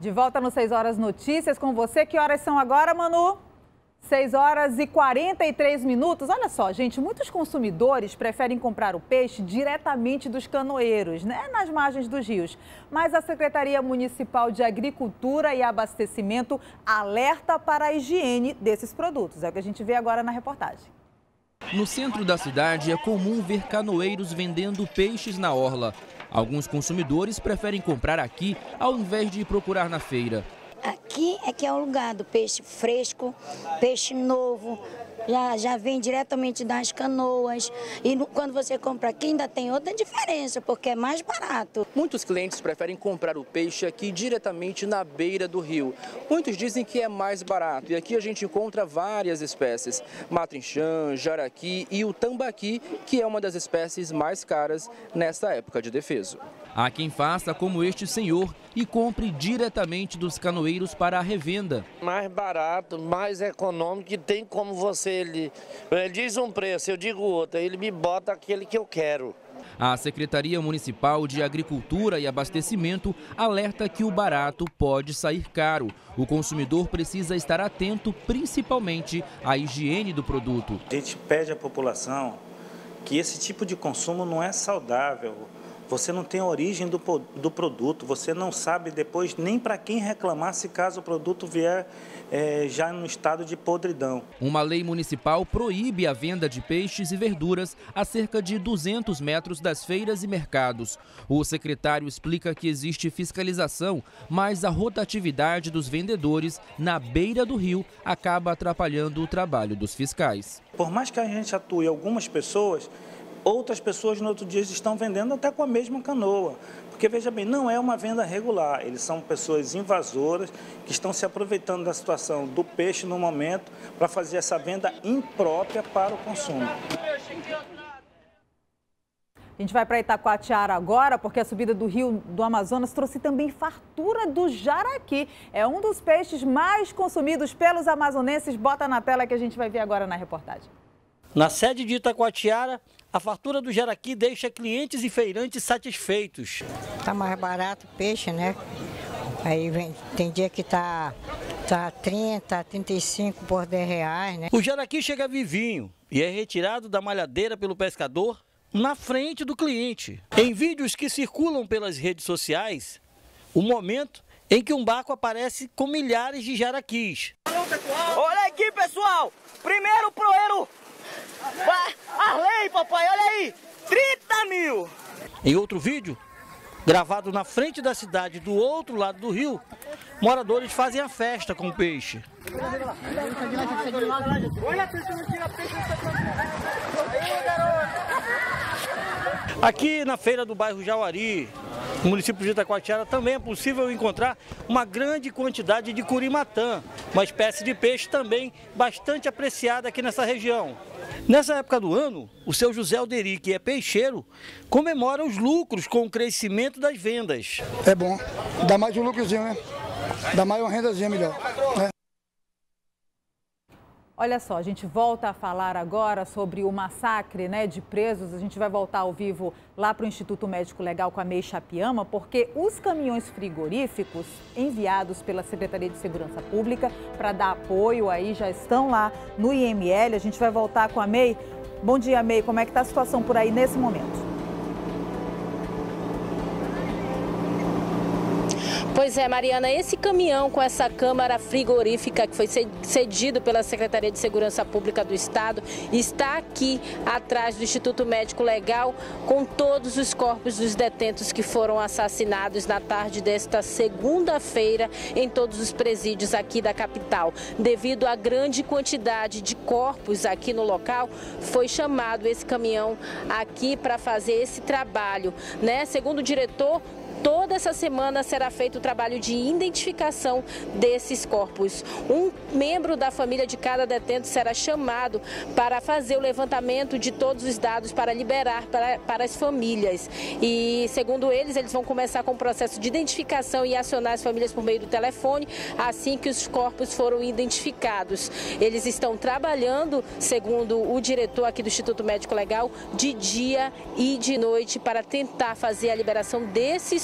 De volta no 6 Horas Notícias com você. Que horas são agora, Manu? 6 horas e 43 minutos. Olha só, gente, muitos consumidores preferem comprar o peixe diretamente dos canoeiros, né, nas margens dos rios. Mas a Secretaria Municipal de Agricultura e Abastecimento alerta para a higiene desses produtos. É o que a gente vê agora na reportagem. No centro da cidade é comum ver canoeiros vendendo peixes na orla. Alguns consumidores preferem comprar aqui ao invés de procurar na feira. Aqui é que é o lugar do peixe fresco, peixe novo, já vem diretamente das canoas. E quando você compra aqui ainda tem outra diferença, porque é mais barato. Muitos clientes preferem comprar o peixe aqui diretamente na beira do rio. Muitos dizem que é mais barato e aqui a gente encontra várias espécies. Matrinchã, jaraqui e o tambaqui, que é uma das espécies mais caras nessa época de defeso. Há quem faça como este senhor e compre diretamente dos canoeiros para a revenda. Mais barato, mais econômico, que tem como ele diz um preço, eu digo outro, ele me bota aquele que eu quero. A Secretaria Municipal de Agricultura e Abastecimento alerta que o barato pode sair caro. O consumidor precisa estar atento principalmente à higiene do produto. A gente pede à população que esse tipo de consumo não é saudável. Você não tem a origem do produto, você não sabe depois nem para quem reclamar se caso o produto vier já no estado de podridão. Uma lei municipal proíbe a venda de peixes e verduras a cerca de 200 metros das feiras e mercados. O secretário explica que existe fiscalização, mas a rotatividade dos vendedores na beira do rio acaba atrapalhando o trabalho dos fiscais. Por mais que a gente atue algumas pessoas, outras pessoas no outro dia estão vendendo até com a mesma canoa. Porque, veja bem, não é uma venda regular. Eles são pessoas invasoras que estão se aproveitando da situação do peixe no momento para fazer essa venda imprópria para o consumo. A gente vai para Itacoatiara agora, porque a subida do rio do Amazonas trouxe também fartura do jaraqui. É um dos peixes mais consumidos pelos amazonenses. Bota na tela que a gente vai ver agora na reportagem. Na sede de Itacoatiara, a fartura do jaraqui deixa clientes e feirantes satisfeitos. Tá mais barato o peixe, né? Aí tem dia que tá 30, 35 por R$10, né? O jaraqui chega vivinho e é retirado da malhadeira pelo pescador na frente do cliente. Em vídeos que circulam pelas redes sociais, o momento em que um barco aparece com milhares de jaraquis. Olha aqui, pessoal! Primeiro proeiro! Arlei, papai, olha aí! 30 mil! Em outro vídeo, gravado na frente da cidade do outro lado do rio, moradores fazem a festa com o peixe. Aqui na feira do bairro Jauari, no município de Itacoatiara, também é possível encontrar uma grande quantidade de curimatã, uma espécie de peixe também bastante apreciada aqui nessa região. Nessa época do ano, o seu José Alderi, que é peixeiro, comemora os lucros com o crescimento das vendas. É bom, dá mais um lucrozinho, né? Dá mais uma rendazinha melhor, né? Olha só, a gente volta a falar agora sobre o massacre, né, de presos. A gente vai voltar ao vivo lá para o Instituto Médico Legal com a May Chapiama, porque os caminhões frigoríficos enviados pela Secretaria de Segurança Pública para dar apoio aí já estão lá no IML. A gente vai voltar com a May. Bom dia, May. Como é que está a situação por aí nesse momento? Pois é, Mariana, esse caminhão com essa câmara frigorífica que foi cedido pela Secretaria de Segurança Pública do Estado está aqui atrás do Instituto Médico Legal com todos os corpos dos detentos que foram assassinados na tarde desta segunda-feira em todos os presídios aqui da capital. Devido à grande quantidade de corpos aqui no local, foi chamado esse caminhão aqui para fazer esse trabalho, né? Segundo o diretor, toda essa semana será feito o trabalho de identificação desses corpos. Um membro da família de cada detento será chamado para fazer o levantamento de todos os dados para liberar para as famílias. E, segundo eles vão começar com o processo de identificação e acionar as famílias por meio do telefone, assim que os corpos foram identificados. Eles estão trabalhando, segundo o diretor aqui do Instituto Médico Legal, de dia e de noite para tentar fazer a liberação desses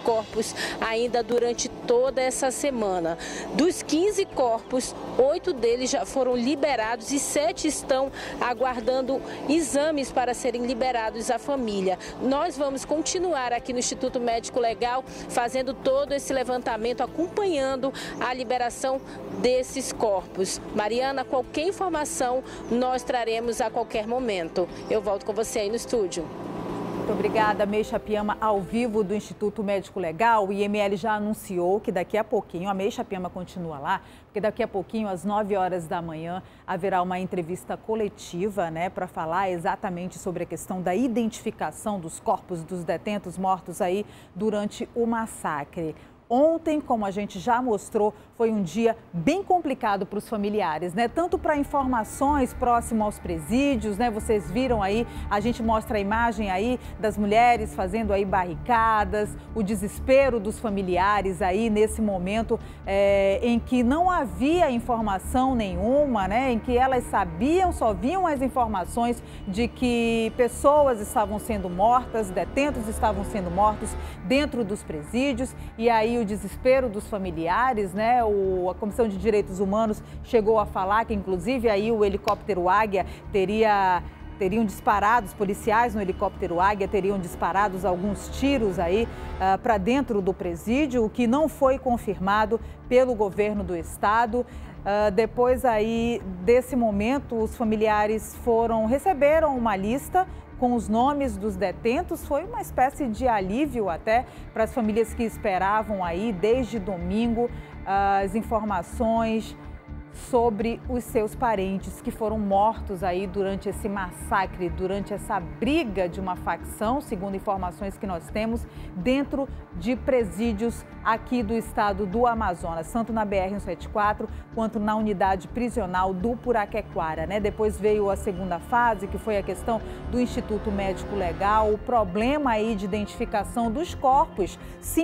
corpos ainda durante toda essa semana. Dos 15 corpos, 8 deles já foram liberados e 7 estão aguardando exames para serem liberados à família. Nós vamos continuar aqui no Instituto Médico Legal fazendo todo esse levantamento, acompanhando a liberação desses corpos. Mariana, qualquer informação nós traremos a qualquer momento. Eu volto com você aí no estúdio. Muito obrigada, Meixa Piama, ao vivo do Instituto Médico Legal. O IML já anunciou que daqui a pouquinho, a Meixa Piama continua lá, porque daqui a pouquinho, às 9 horas da manhã, haverá uma entrevista coletiva, né, para falar exatamente sobre a questão da identificação dos corpos dos detentos mortos aí durante o massacre. Ontem, como a gente já mostrou, foi um dia bem complicado para os familiares, né? Tanto para informações próximo aos presídios, né? Vocês viram aí, a gente mostra a imagem aí das mulheres fazendo aí barricadas, o desespero dos familiares aí nesse momento em que não havia informação nenhuma, né? Em que elas sabiam, só viam as informações de que pessoas estavam sendo mortas, detentos estavam sendo mortos dentro dos presídios, e aí o desespero dos familiares, né? A Comissão de Direitos Humanos chegou a falar que, inclusive, aí o helicóptero Águia teriam disparado, os policiais no helicóptero Águia teriam disparado alguns tiros aí para dentro do presídio, o que não foi confirmado pelo governo do estado. Depois aí desse momento, os familiares receberam uma lista com os nomes dos detentos. Foi uma espécie de alívio até para as famílias que esperavam aí desde domingo as informações sobre os seus parentes que foram mortos aí durante esse massacre, durante essa briga de uma facção, segundo informações que nós temos, dentro de presídios aqui do estado do Amazonas, tanto na BR-174 quanto na unidade prisional do Puraquequara, né? Depois veio a segunda fase, que foi a questão do Instituto Médico Legal, o problema aí de identificação dos corpos,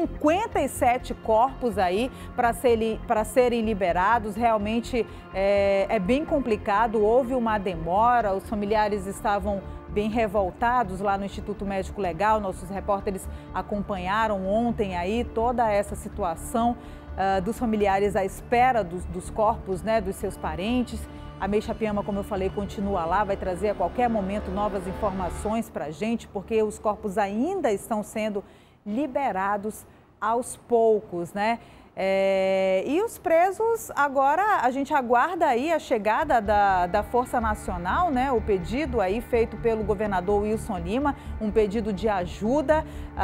57 corpos aí para serem liberados. Realmente é bem complicado, houve uma demora, os familiares estavam bem revoltados lá no Instituto Médico Legal. Nossos repórteres acompanharam ontem aí toda essa situação dos familiares à espera dos corpos, né, dos seus parentes. A Meixa Piama, como eu falei, continua lá, vai trazer a qualquer momento novas informações para a gente, porque os corpos ainda estão sendo liberados aos poucos, né? E os presos, agora a gente aguarda aí a chegada da Força Nacional, né? O pedido aí feito pelo governador Wilson Lima, um pedido de ajuda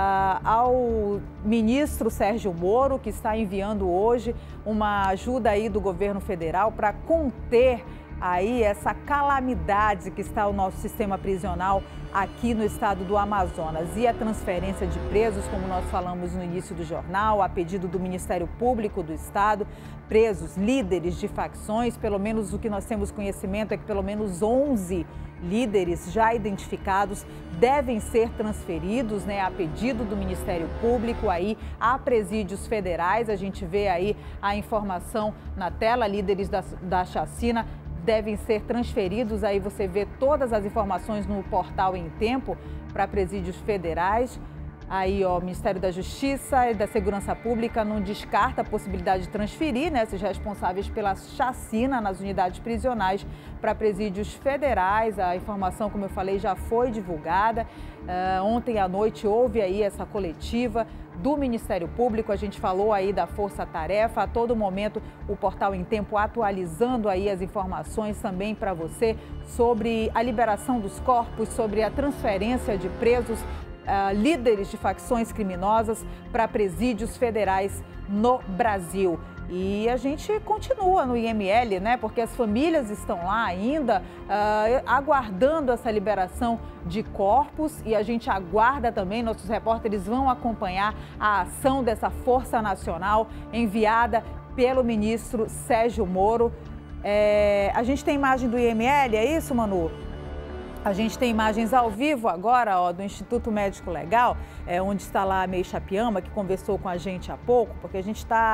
ao ministro Sérgio Moro, que está enviando hoje uma ajuda aí do governo federal para conter aí essa calamidade que está o nosso sistema prisional aqui no estado do Amazonas. E a transferência de presos, como nós falamos no início do jornal, a pedido do Ministério Público do estado, presos, líderes de facções, pelo menos o que nós temos conhecimento é que pelo menos 11 líderes já identificados devem ser transferidos, né, a pedido do Ministério Público aí a presídios federais. A gente vê aí a informação na tela, líderes da chacina devem ser transferidos, aí você vê todas as informações no portal Em Tempo para presídios federais. Aí, ó, o Ministério da Justiça e da Segurança Pública não descarta a possibilidade de transferir, né, esses responsáveis pela chacina nas unidades prisionais para presídios federais. A informação, como eu falei, já foi divulgada. Ontem à noite houve aí essa coletiva do Ministério Público, a gente falou aí da Força Tarefa, a todo momento o portal Em Tempo atualizando aí as informações também para você sobre a liberação dos corpos, sobre a transferência de presos, líderes de facções criminosas para presídios federais no Brasil. E a gente continua no IML, né? Porque as famílias estão lá ainda aguardando essa liberação de corpos, e a gente aguarda também, nossos repórteres vão acompanhar a ação dessa Força Nacional enviada pelo ministro Sérgio Moro. A gente tem imagem do IML, é isso, Manu? A gente tem imagens ao vivo agora, ó, do Instituto Médico Legal, onde está lá a Meixa Piama, que conversou com a gente há pouco, porque a gente está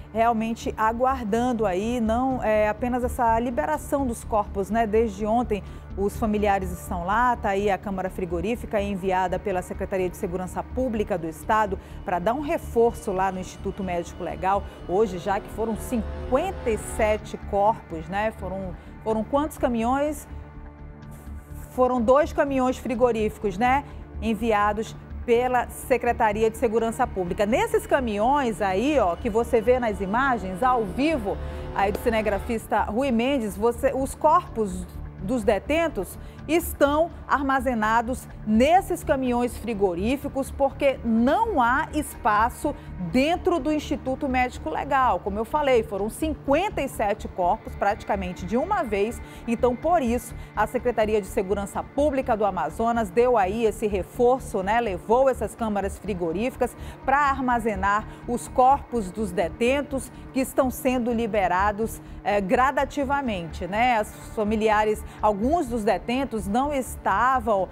realmente aguardando aí, não apenas essa liberação dos corpos, né? Desde ontem os familiares estão lá, está aí a Câmara Frigorífica enviada pela Secretaria de Segurança Pública do Estado para dar um reforço lá no Instituto Médico Legal. Hoje já que foram 57 corpos, né? Foram quantos caminhões? Foram 2 caminhões frigoríficos, né? Enviados pela Secretaria de Segurança Pública. Nesses caminhões aí, ó, que você vê nas imagens, ao vivo, aí do cinegrafista Rui Mendes, os corpos dos detentos estão armazenados nesses caminhões frigoríficos porque não há espaço dentro do Instituto Médico Legal. Como eu falei, foram 57 corpos praticamente de uma vez, então por isso a Secretaria de Segurança Pública do Amazonas deu aí esse reforço, né? Levou essas câmaras frigoríficas para armazenar os corpos dos detentos que estão sendo liberados gradativamente, né? Os familiares, alguns dos detentos não estavam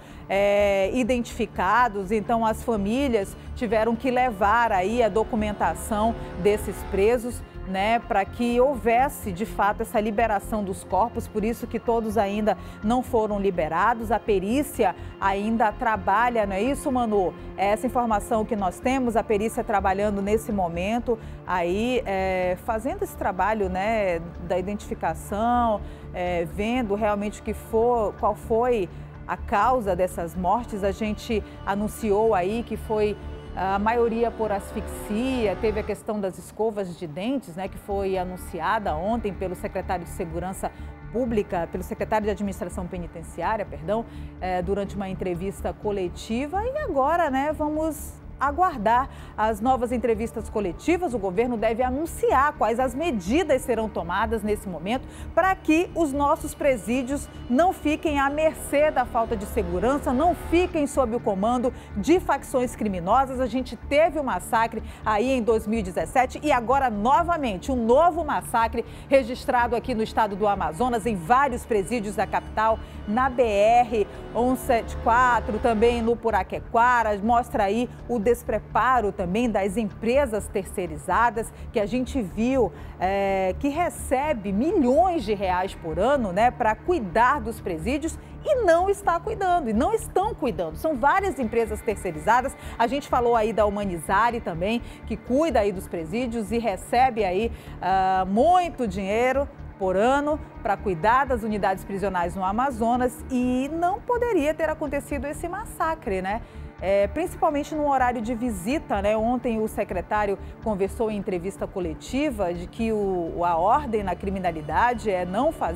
identificados, então as famílias tiveram que levar aí a documentação desses presos, né, para que houvesse de fato essa liberação dos corpos, por isso que todos ainda não foram liberados. A perícia ainda trabalha, não é isso, Manu? Essa informação que nós temos, a perícia trabalhando nesse momento aí, fazendo esse trabalho, né, da identificação, vendo realmente qual foi a causa dessas mortes. A gente anunciou aí que foi a maioria por asfixia, teve a questão das escovas de dentes, né, que foi anunciada ontem pelo secretário de Segurança Pública, pelo secretário de Administração Penitenciária, perdão, durante uma entrevista coletiva. E agora, né, vamos aguardar as novas entrevistas coletivas. O governo deve anunciar quais as medidas serão tomadas nesse momento para que os nossos presídios não fiquem à mercê da falta de segurança, não fiquem sob o comando de facções criminosas. A gente teve um massacre aí em 2017 e agora novamente um novo massacre registrado aqui no estado do Amazonas, em vários presídios da capital, na BR-174, também no Puraquequara. Mostra aí o despreparo também das empresas terceirizadas, que a gente viu que recebe milhões de reais por ano, né, para cuidar dos presídios e não está cuidando, e não estão cuidando. São várias empresas terceirizadas. A gente falou aí da Humanizare também, que cuida aí dos presídios e recebe aí muito dinheiro por ano para cuidar das unidades prisionais no Amazonas, e não poderia ter acontecido esse massacre, né? Principalmente no horário de visita, né? Ontem o secretário conversou em entrevista coletiva de que a ordem na criminalidade é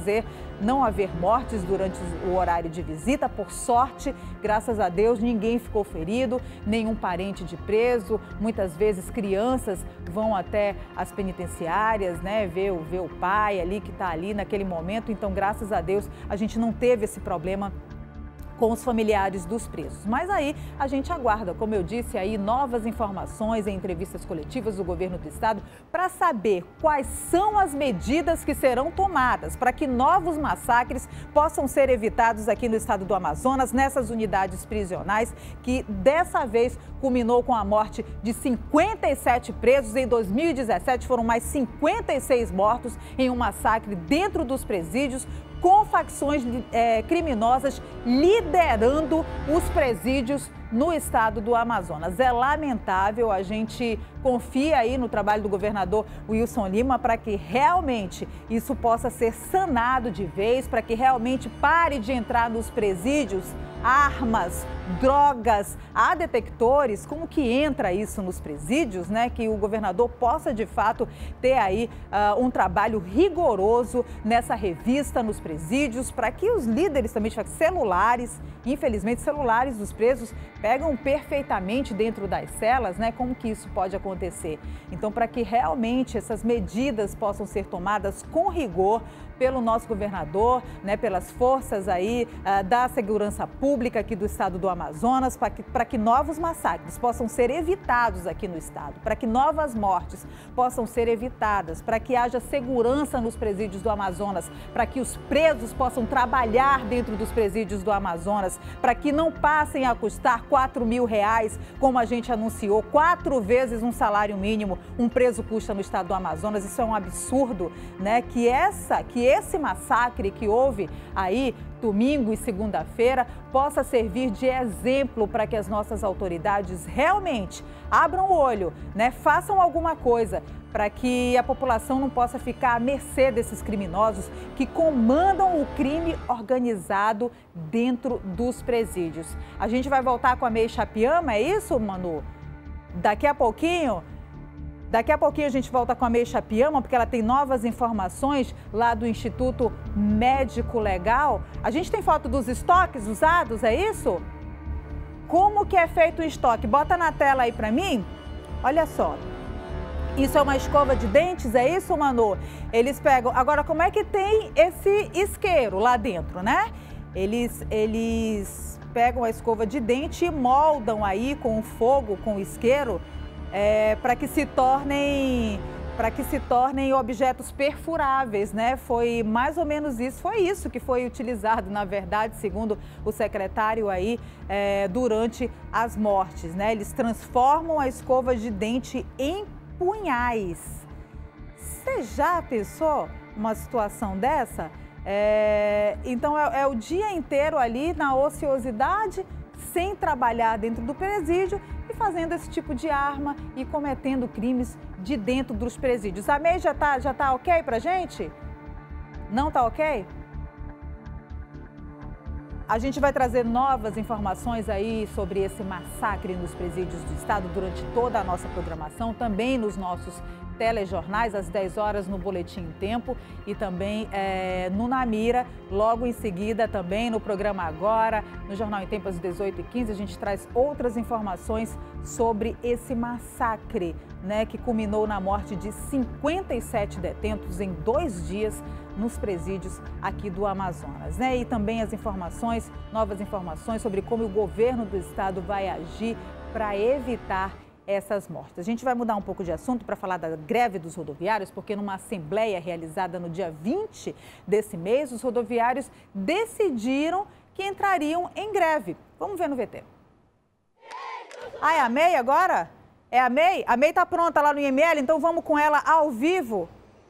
não haver mortes durante o horário de visita. Por sorte, graças a Deus, ninguém ficou ferido, nenhum parente de preso. Muitas vezes crianças vão até as penitenciárias, né? Ver o pai ali que está ali naquele momento. Então, graças a Deus, a gente não teve esse problema com os familiares dos presos. Mas aí a gente aguarda, como eu disse aí, novas informações em entrevistas coletivas do governo do estado para saber quais são as medidas que serão tomadas para que novos massacres possam ser evitados aqui no estado do Amazonas, nessas unidades prisionais, que dessa vez culminou com a morte de 57 presos. Em 2017 foram mais 56 mortos em um massacre dentro dos presídios, com facções criminosas liderando os presídios no estado do Amazonas. É lamentável, a gente confia aí no trabalho do governador Wilson Lima para que realmente isso possa ser sanado de vez, para que realmente pare de entrar nos presídios armas, drogas. Há detectores, como que entra isso nos presídios, né? Que o governador possa de fato ter aí um trabalho rigoroso nessa revista nos presídios, para que os líderes também, celulares, infelizmente celulares dos presos pegam perfeitamente dentro das celas, né? Como que isso pode acontecer? Então, para que realmente essas medidas possam ser tomadas com rigor, pelo nosso governador, né, pelas forças aí da segurança pública aqui do estado do Amazonas, para que novos massacres possam ser evitados aqui no estado, para que novas mortes possam ser evitadas, para que haja segurança nos presídios do Amazonas, para que os presos possam trabalhar dentro dos presídios do Amazonas, para que não passem a custar R$4.000, como a gente anunciou, 4 vezes um salário mínimo um preso custa no estado do Amazonas. Isso é um absurdo, né? Que esse massacre que houve aí domingo e segunda-feira possa servir de exemplo para que as nossas autoridades realmente abram o olho, né? Façam alguma coisa para que a população não possa ficar à mercê desses criminosos que comandam o crime organizado dentro dos presídios. A gente vai voltar com a May Chapiama, é isso, Manu? Daqui a pouquinho a gente volta com a May Chapiama, porque ela tem novas informações lá do Instituto Médico Legal. A gente tem foto dos estoques usados, é isso? Como que é feito o estoque? Bota na tela aí para mim. Olha só. Isso é uma escova de dentes, é isso, Manu? Eles pegam... Agora, como é que tem esse isqueiro lá dentro, né? Eles pegam a escova de dente e moldam aí com o fogo, com o isqueiro, para que se tornem objetos perfuráveis, né? Foi mais ou menos isso, foi isso que foi utilizado, na verdade, segundo o secretário aí, durante as mortes, né? Eles transformam a escova de dente em punhais. Você já pensou uma situação dessa? Então é o dia inteiro ali na ociosidade, sem trabalhar dentro do presídio e fazendo esse tipo de arma e cometendo crimes de dentro dos presídios. A May já tá ok pra gente? Não tá ok? A gente vai trazer novas informações aí sobre esse massacre nos presídios do estado durante toda a nossa programação, também nos nossos telejornais, às 10 horas no Boletim em Tempo e também no Na Mira, logo em seguida também no programa Agora, no Jornal em Tempo às 18h15, a gente traz outras informações sobre esse massacre, né, que culminou na morte de 57 detentos em 2 dias nos presídios aqui do Amazonas, né? E também as informações, novas informações sobre como o governo do estado vai agir para evitar essas mortes. A gente vai mudar um pouco de assunto para falar da greve dos rodoviários, porque numa assembleia realizada no dia 20 desse mês, os rodoviários decidiram que entrariam em greve. Vamos ver no VT. Ah, é a May agora? É a May? A May está pronta lá no IML, então vamos com ela ao vivo.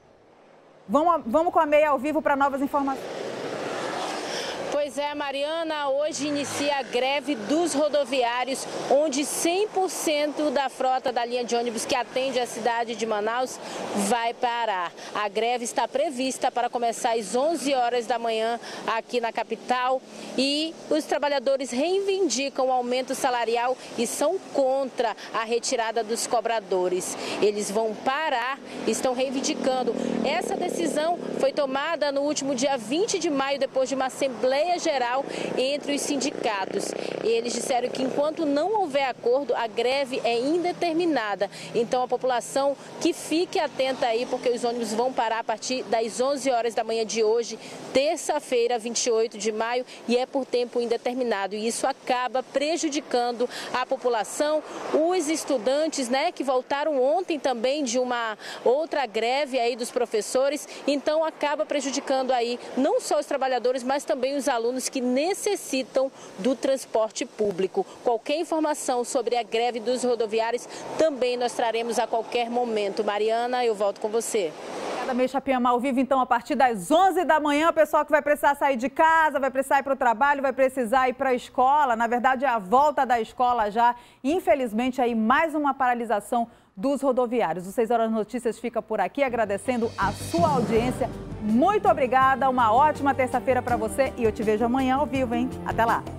Vamos com a May ao vivo para novas informações. Pois é, Mariana, hoje inicia a greve dos rodoviários, onde 100% da frota da linha de ônibus que atende a cidade de Manaus vai parar. A greve está prevista para começar às 11 horas da manhã aqui na capital e os trabalhadores reivindicam o aumento salarial e são contra a retirada dos cobradores. Eles vão parar, estão reivindicando. Essa decisão foi tomada no último dia 20 de maio, depois de uma assembleia geral entre os sindicatos. Eles disseram que enquanto não houver acordo, a greve é indeterminada. Então a população que fique atenta aí, porque os ônibus vão parar a partir das 11 horas da manhã de hoje, terça-feira, 28 de maio, e é por tempo indeterminado. E isso acaba prejudicando a população, os estudantes, né, que voltaram ontem também de uma outra greve aí dos professores. Então acaba prejudicando aí não só os trabalhadores, mas também os alunos que necessitam do transporte público. Qualquer informação sobre a greve dos rodoviários também nós traremos a qualquer momento. Mariana, eu volto com você. Obrigada, May Chapiama, ao vivo então a partir das 11 da manhã, o pessoal que vai precisar sair de casa, vai precisar ir para o trabalho, vai precisar ir para a escola, na verdade é a volta da escola já, infelizmente aí mais uma paralisação dos rodoviários. O 6 Horas Notícias fica por aqui, agradecendo a sua audiência. Muito obrigada, uma ótima terça-feira para você e eu te vejo amanhã ao vivo, hein? Até lá!